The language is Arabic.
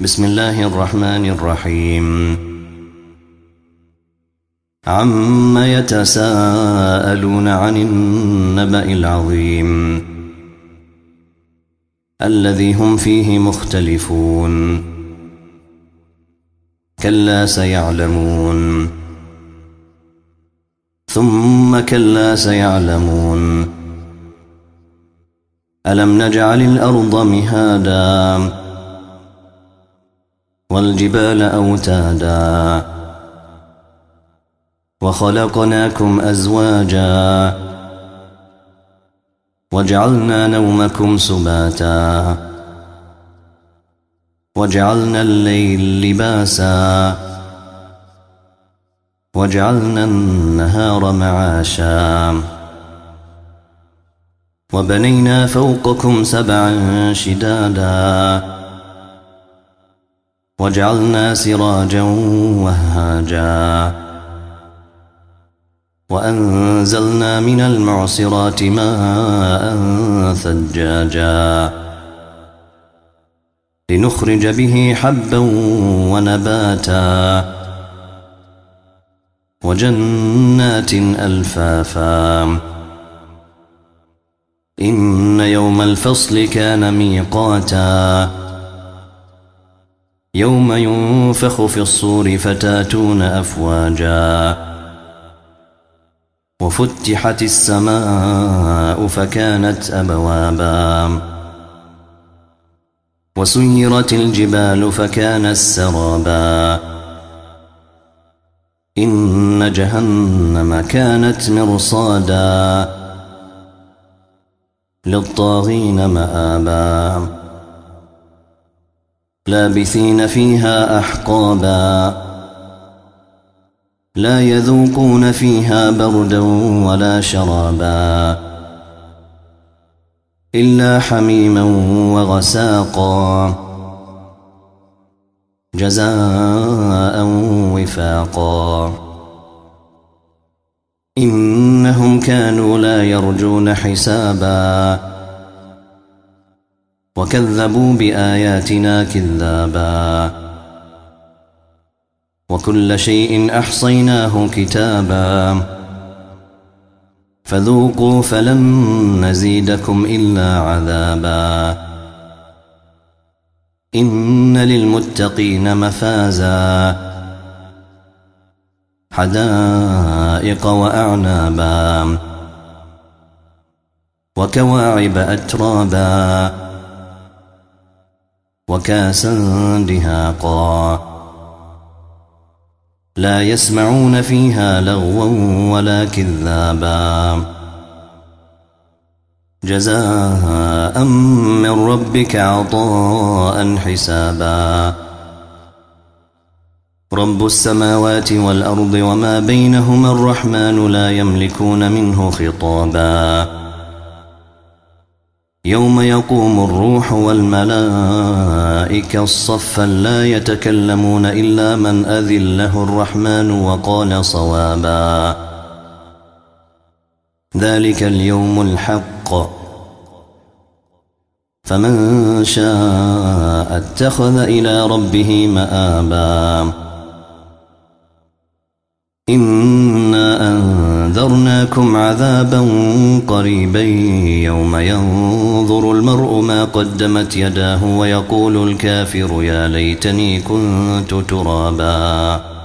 بسم الله الرحمن الرحيم. عم يتساءلون عن النبأ العظيم الذي هم فيه مختلفون. كلا سيعلمون ثم كلا سيعلمون. ألم نجعل الأرض مهادا والجبال أوتادا وخلقناكم أزواجا وجعلنا نومكم سباتا وجعلنا الليل لباسا وجعلنا النهار معاشا وبنينا فوقكم سبعا شدادا وجعلنا سراجا وهاجا وأنزلنا من المعصرات ماء ثجاجا لنخرج به حبا ونباتا وجنات ألفافا. إن يوم الفصل كان ميقاتا يوم ينفخ في الصور فتاتون أفواجا وفتحت السماء فكانت أبوابا وسيرت الجبال فكانت سرابا. إن جهنم كانت مرصادا للطاغين مآبا لابثين فيها أحقابا لا يذوقون فيها بردا ولا شرابا إلا حميما وغساقا جزاء وفاقا. إنهم كانوا لا يرجون حسابا وكذبوا بآياتنا كذابا وكل شيء أحصيناه كتابا فذوقوا فلن نزيدكم إلا عذابا. إن للمتقين مفازا حدائق وأعنابا وكواعب أترابا وكاسا دهاقا لا يسمعون فيها لغوا ولا كذابا جزاء من ربك عطاء حسابا. رب السماوات والأرض وما بينهما الرحمن لا يملكون منه خطابا. يوم يقوم الروح والملائكة صفا لا يتكلمون إلا من أذن له الرحمن وقال صوابا. ذلك اليوم الحق فمن شاء اتخذ إلى ربه مآبا. إنا أنذرناكم عذابا قريبا يوم ينظر المرء ما قدمت يداه ويقول الكافر يا ليتني كنت ترابا.